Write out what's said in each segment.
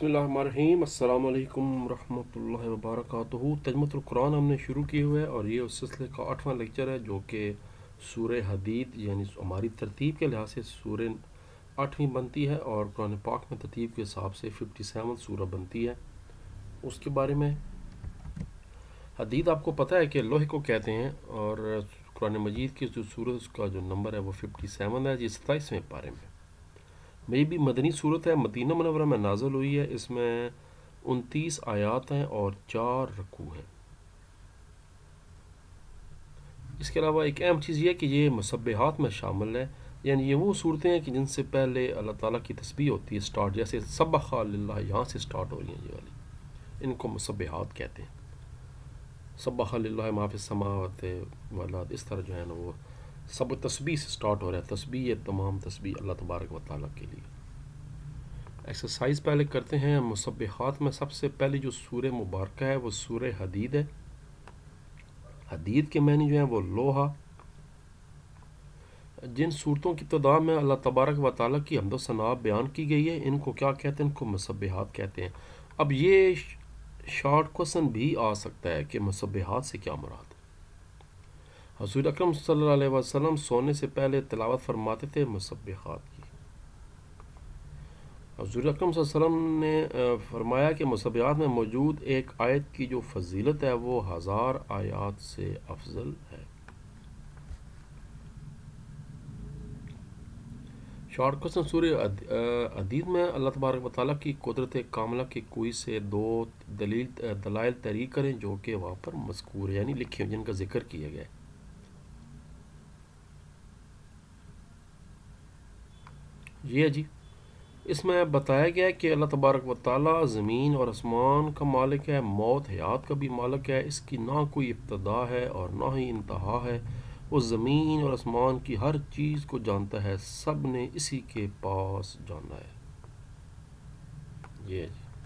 बिस्मिल्लाहिर्रहमानिर्रहीम। अस्सलाम वालेकुम रहमतुल्लाहि व बरकातुहू। तर्जुमतुल कुरान हमने शुरू किए हुए है और ये उस सिलसिले का 8वां लेक्चर है जो कि सूरह हदीद यानी हमारी तरतीब के लिहाज से सूरह 8वीं बनती है और कुरान पाक में तरतीब के हिसाब से 57 सूरह बनती है। उसके बारे में हदीद आपको पता है कि लोहे को कहते हैं और कुरान मजीद की जो सूरत उसका जो नंबर है वो 57 है। ये 27वें पारे में मेरी भी मदनी सूरत है, मदीना मुनव्वरा में नाज़िल हुई है। इसमें 29 आयात हैं और 4 रकू हैं। इसके अलावा एक अहम चीज़ ये है कि ये मुसब्बिहात में शामिल है, यानी ये वो सूरतें हैं कि जिनसे पहले अल्लाह ताला की तस्बीह होती है स्टार्ट, जैसे सब्बह लिल्लाह यहाँ से स्टार्ट हो रही हैं ये वाली, इनको मुसब्बिहात कहते हैं। सब्बह लिल्लाह मा फिस समावाति वल अर्द, इस तरह जो है ना वो सब तस्बीह से स्टार्ट हो रहा है। तस्बीह ये तमाम तस्बीह अल्लाह तबारक व तआला के लिए। एक्सरसाइज पहले करते हैं। मुसब्बिहात में सबसे पहले जो सूरह मुबारक है वो सूरह हदीद है। हदीद के मानी जो है वो लोहा। जिन सूरतों की इब्तिदा में अल्लाह तबारक व तआला की हम्द व सना बयान की गई है, इनको क्या कहते हैं? इनको मुसब्बिहात कहते हैं। अब ये शॉर्ट क्वेश्चन भी आ सकता है कि मुसब्बिहात से क्या मुराद है। हुज़ूर अकरम सल्लल्लाहु अलैहि वसल्लम सोने से पहले तिलावत फरमाते थे मुसब्बिहात की। हुज़ूर अकरम सल्लल्लाहु अलैहि वसल्लम ने फरमाया कि मुसब्बिहात में मौजूद एक आयत की जो फजीलत है वो 1000 आयात से अफजल है। शॉर्ट क्वेश्चन सूरह हदीद में अल्लाह तबारक व तआला की कुदरत कामला की कोई से दो दलाइल तहरीर करें जो कि वहाँ पर मज़कूर है, यानी लिखे जिनका जिक्र किया गया है। ये जी इसमें बताया गया है कि अल्लाह तबारक व तआला ज़मीन और आसमान का मालिक है, मौत हयात का भी मालिक है। इसकी ना कोई इब्तदा है और ना ही इंतहा है। वो ज़मीन और आसमान की हर चीज़ को जानता है, सब ने इसी के पास जाना है। ये जी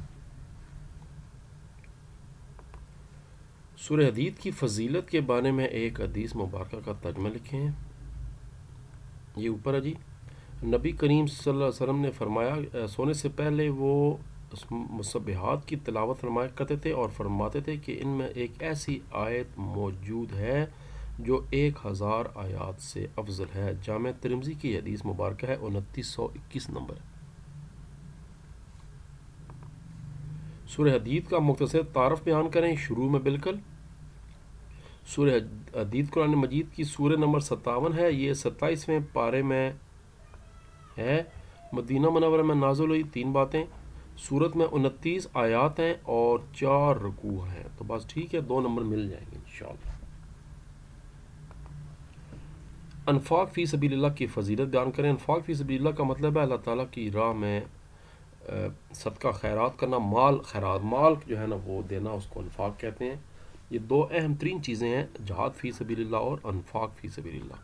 सूरह हदीद की फजीलत के बारे में एक हदीस मुबारक का तर्जुमा लिखे हैं। ये ऊपर है जी। नबी करीम सल्लल्लाहु अलैहि वसल्लम ने फरमाया, सोने से पहले वो मुसब्बिहात की तिलावत फरमाया करते थे और फरमाते थे कि इनमें एक ऐसी आयत मौजूद है जो 1000 आयात से अफजल है। जामे तिरमिज़ी की हदीस मुबारक है, 2921 नंबर। सूरह हदीद का मुख्तसर तारफ़ बयान करें शुरू में। बिल्कुल सूरह हदीद कुरान मजीद की सूरह नंबर 57 है। ये 27वें पारे में है। मदीना मुनव्वरा में नाज़िल हुई। 3 बातें। सूरत में 29 आयात हैं और 4 रुकू हैं। तो बस ठीक है, 2 नंबर मिल जाएंगे इंशाअल्लाह। अनफाक फ़ी सबीलिल्लाह की फ़जीलत बयान करें। अनफाक फ़ी सबीलिल्लाह का मतलब है अल्लाह ताला की राह में सदका खैरात करना, माल खैरात, माल जो है ना वो देना, उसको अनफाक कहते हैं। ये 2 अहम तरीन चीज़ें हैं, जहाद फ़ी सबीलिल्लाह और अनफाक फ़ी सबीलिल्लाह।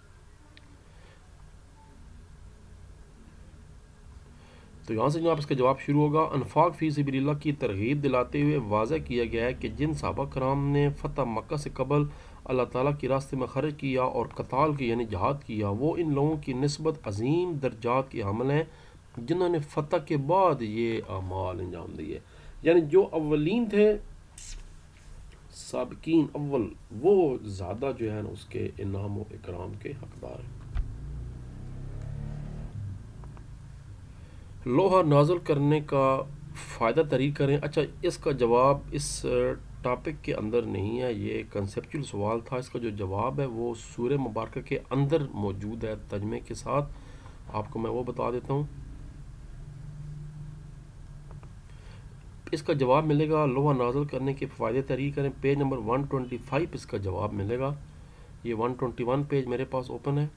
तो यहाँ से जनाब इसका जवाब शुरू होगा। अनफाक फ़ी सबीलिल्लाह की तरगीब दिलाते हुए वाज़ह किया गया है कि जिन सहाबा कराम ने फ़तह मक्का से कबल अल्लाह ताला के रास्ते में खर्च किया और कताल की यानी जहाद किया, वो इन लोगों की निस्बत अजीम दर्जात के हामिल हैं जिन्होंने फ़तह के बाद ये अमाल अंजाम दिए। यानी जो अव्वलीन थे, साबिकीन अव्वल, वो ज़्यादा जो है ना उसके इनाम व इकराम के हकदार हैं। लोहा नाज़िल करने का फ़ायदा तहरीर करें। अच्छा, इसका जवाब इस टॉपिक के अंदर नहीं है, ये कंसेप्चुअल सवाल था। इसका जो जवाब है वो सूरह मुबारक के अंदर मौजूद है तर्जुमे के साथ। आपको मैं वो बता देता हूँ। इसका जवाब मिलेगा लोहा नाज़िल करने के फ़ायदे तहरीर करें, पेज नंबर 125 इसका जवाब मिलेगा। ये 121 पेज मेरे पास ओपन है।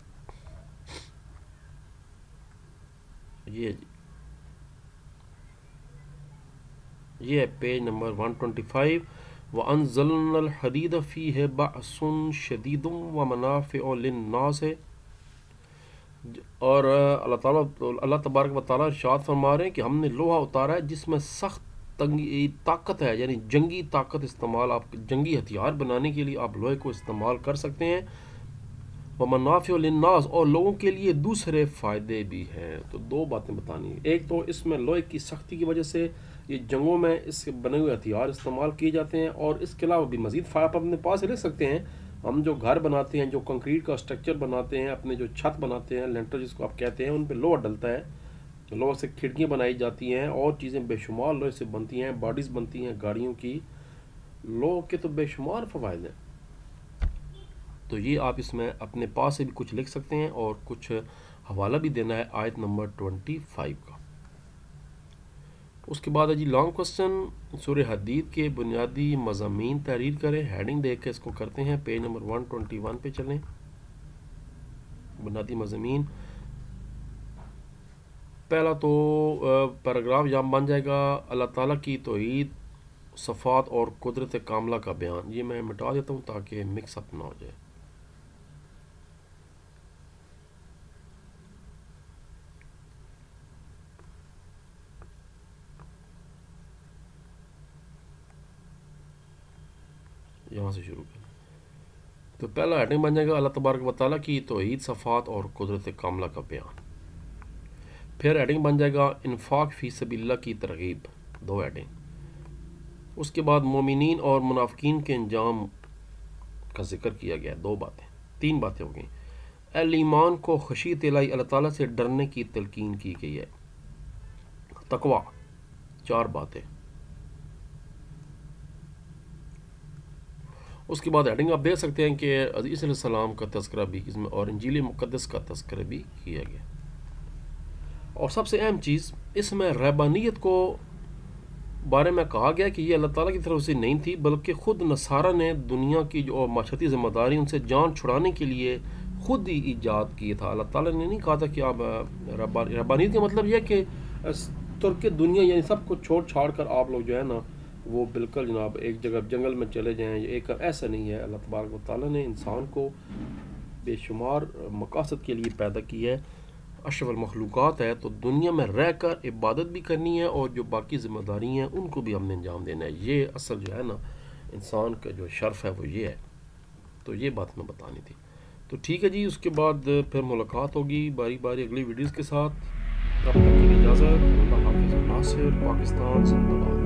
ये है पेज नंबर 125। व अनज़लनल हदीद फ़ीहि बअसुन शदीदुन व मनाफ़िउ लिन्नास है। और अल्लाह तबारक व तआला इरशाद फरमा रहे हैं कि हमने लोहा उतारा है जिसमें सख्त ताकत है, यानी जंगी ताकत इस्तेमाल, आप जंगी हथियार बनाने के लिए आप लोहे को इस्तेमाल कर सकते हैं। व मनाफ़िउ लिन्नास, और लोगों के लिए दूसरे फ़ायदे भी हैं। तो 2 बातें बतानी है। एक तो इसमें लोहे की सख्ती की वजह से یہ جنگوں میں اس کے بنے ہوئے ہتھیار استعمال کیے جاتے ہیں، اور اس کے علاوہ بھی مزید آپ اپنے پاس لے سکتے ہیں. ہم جو گھر بناتے ہیں، جو کنکریٹ کا اسٹرکچر بناتے ہیں، اپنے جو چھت بناتے ہیں، لینٹر جس کو آپ کہتے ہیں، ان پہ لوہا ڈلتا ہے، لوہے سے کھڑکیاں بنائی جاتی ہیں، اور چیزیں بے شمار لوہے سے بنتی ہیں، باڈیز بنتی ہیں گاڑیوں کی. لوہے کے تو بے شمار فوائد ہیں. تو یہ آپ اس میں اپنے پاس سے بھی کچھ لکھ سکتے ہیں، اور کچھ حوالہ بھی دینا ہے آیت نمبر 25 کا. اس کے بعد ہے جی لانگ کوسچن. سورہ حدید کے بنیادی مضامین تحریر کریں. ہیڈنگ دیکھ کے اس کو کرتے ہیں. پیج نمبر 121 پہ چلیں. بنیادی مضامین، پہلا تو پیراگراف یہاں بن جائے گا اللہ تعالیٰ کی توحید، صفات اور قدرت کاملہ کا بیان. یہ میں مٹا دیتا ہوں تاکہ مکس اپ نہ ہو جائے. یہاں سے شروع کریں. تو پہلا ہیڈنگ بن جائے گا اللہ تبارک و تعالیٰ کی توحید، صفات اور قدرت کاملہ کا بیان. پھر ہیڈنگ بن جائے گا انفاق فی سبیل اللہ کی ترغیب، 2 ہیڈنگ. اس کے بعد مومنین اور منافقین کے انجام کا ذکر کیا گیا، 2 باتیں، 3 باتیں ہو گئیں. اہل ایمان کو خشیت الہی اللہ تعالیٰ سے ڈرنے کی تلقین کی گئی ہے. تقویٰ، 4 باتیں. اس کے بعد ہیڈنگ آپ دیکھ سکتے ہیں کہ عیسی علیہ السلام کا تذکرہ بھی اس میں، اور انجیل مقدس کا تذکرہ بھی کیا گیا. اور سب سے اہم چیز اس میں رہبانیت کو بارے میں کہا گیا کہ یہ اللہ تعالیٰ کی طرف سے نہیں تھی، بلکہ خود نصارہ نے دنیا کی جو معاشرتی ذمہ داری ان سے جان چھڑانے کے لیے خود ہی ایجاد کیے تھا. اللہ تعالیٰ نے نہیں کہا تھا کہ آپ رہبانیت کا مطلب یہ کہ ترک دنیا یعنی سب کو چھوڑ چھاڑ کر آپ لوگ جو ہے نا وہ بالکل جناب ایک جگہ جنگل میں چلے جائیں. ایک ایسا نہیں ہے. اللہ تبارک و تعالیٰ نے انسان کو بے شمار مقاصد کے لیے پیدا کی ہے، اشرف المخلوقات ہے، تو دنیا میں رہ کر عبادت بھی کرنی ہے، اور جو باقی ذمہ داری ہیں ان کو بھی ہم نے انجام دینا ہے. یہ اصل جو ہے نا انسان کا جو شرف ہے وہ یہ ہے. تو یہ بات میں بتانی تھی. تو ٹھیک ہے جی، اس کے بعد پھر ملاقات ہوگی باری باری اگلی ویڈیوز کے ساتھ. تب تک کے لیے اجازت. اللہ حافظ. ناصر، پاکستان زندہ باد.